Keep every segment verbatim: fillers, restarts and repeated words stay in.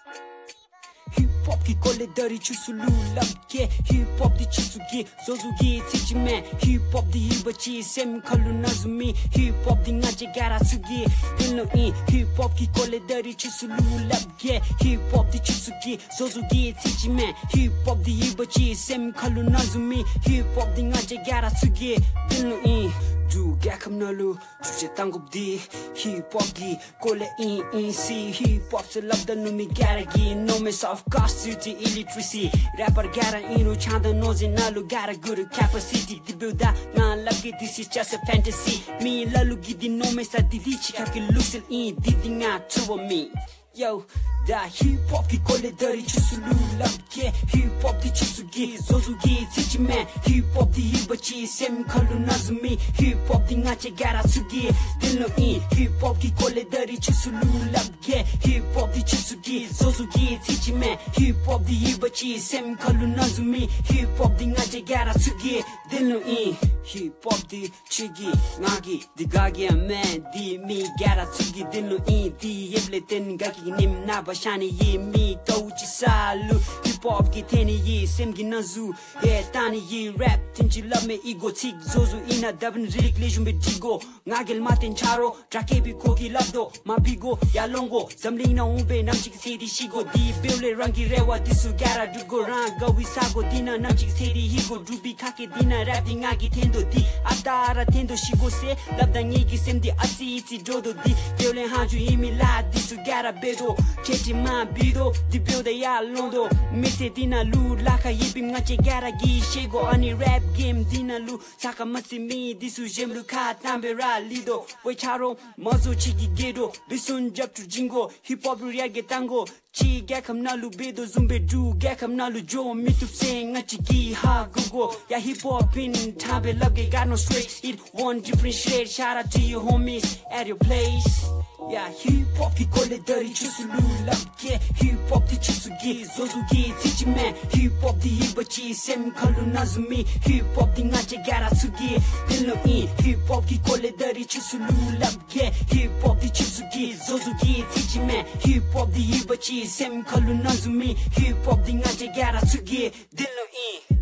Hip-hop ki koledari chusulu labke Hip-hop di chisugi zozugi tichime Hip-hop di hibachi sem kalu nazumi Hip-hop di ngaje gara sugi dilo in Hip-hop ki koledari chusulu labke Hip-hop di chisugi zozugi tichime Hip-hop di hibachi sem kalu nazumi Hip-hop di ngaje gara sugi dilo in Du gakam nalu chuse tangub di Hip-hop gi kole in in si Hip-hop se labda numi gara gi no me soft cost to illiteracy rapper gara inu chanda nozi nalu gara good capacity to build that man lucky this is just a fantasy me lalu gi di no me sa di di chika ki luxel in di di nga to me yo da hip-hop ki koledari chusulu labke Hip-hop di chisugi zozugi tichime Hip-hop di hibachi sem kalu nazumi Hip-hop di ngache gara sugi dilo in Hip-hop ki koledari chusulu labke Hip-hop di chisugi zozugi tichime Hip-hop di hibachi sem kalu nazumi Hip-hop di ngache gara sugi dilo in Hip-hop di chigi ngagi di gagi man di mi gara sugi dilo in di yeble ten gagi nim naba shani ye mi touchi salu Hip-hop ki teni ye sem gi nazu e tani ye rap tinchi love me ego tik zozu ina dabn rilik lejumbe digo ngagel maten charo drakebi koki labdo mapigo ya longo zamling na umbe namchik sedi shigo di beule rangi rewa disu gara dugo ranga wisago dina namchik sedi higo dubi kake dina rap di ngagi tendo di adara tendo shigo se labda ngegi sem di atsi iti dodo di beule hanju imi la disu gara bedo chechi ma bido di builde ya londo mese dina lu laka yibim ngache gara gi shego ani rap game dina lu saka masi mi disu jemlu ka tambera lido we charo mazo chigi gedo bisun jap tu jingo hip hop ria getango chi gakam nalu bedo zumbe du gakam nalu jo mitu se ngachi gi ha gogo ya hip hop in tabe lage got no straight it one different shade shout out to you homies at your place yeah hip-hop ki koledari chusulu labke Hip-hop di chisugi zozugi tichime Hip-hop di hibachi sem kalu nazumi Hip-hop di ngache gara sugi dilo in Hip-hop ki koledari chusulu labke Hip-hop di chisugi zozugi tichime Hip-hop di hibachi sem kalu nazumi Hip-hop di ngache gara sugi dilo in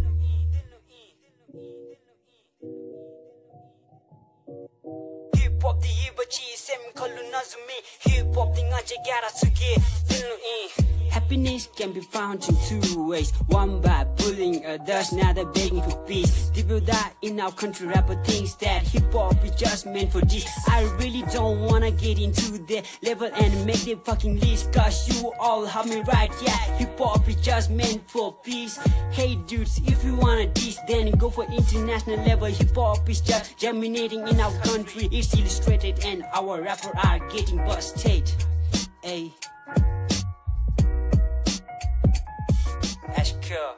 Hip-hop di hibachi sem kalu nazumi Hip-hop di ngache gara sugi dilo in Happiness can be found in two ways. One by bullying others, another begging for peace. People that in our country rapper thinks that hip-hop is just meant for this. I really don't wanna get into their level and make them fucking list, cause you all have me right, yeah. Hip-hop is just meant for peace. Hey dudes, if you wanna diss, then go for international level. Hip-hop is just germinating in our country. It's illustrated and our rappers are getting busted. Hey. Ashkur.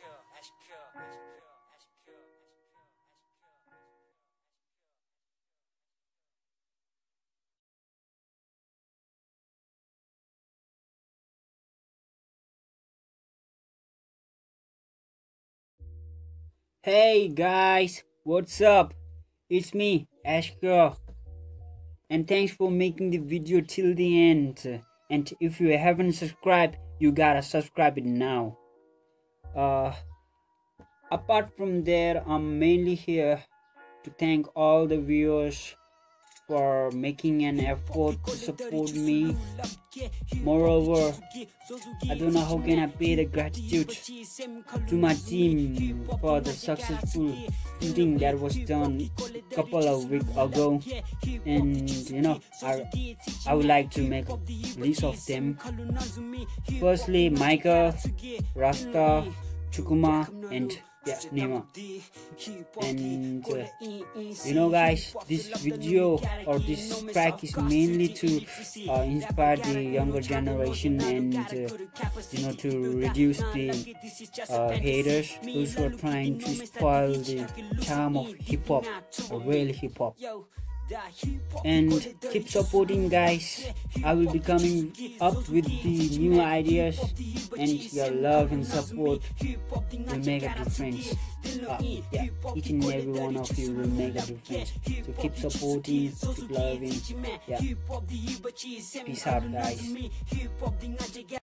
Hey guys, what's up? It's me, Ashkur, and thanks for making the video till the end. And if you haven't subscribed, you gotta subscribe it now. Uh, apart from there, I'm mainly here to thank all the viewers for making an effort to support me. Moreover, I don't know how can I pay the gratitude to my team for the successful shooting that was done a couple of weeks ago, and you know I, I would like to make a list of them. Firstly, Micah, Rasta, Chukuma, and yeah, Nima. And uh, you know guys, this video or this track is mainly to uh, inspire the younger generation and uh, you know to reduce the uh, haters, those who are trying to spoil the charm of hip-hop, or real hip-hop. And keep supporting guys. I will be coming up with the new ideas, and your love and support will make a difference. Uh, yeah, each and every one of you will make a difference. So keep supporting, keep loving. Yeah, peace out guys.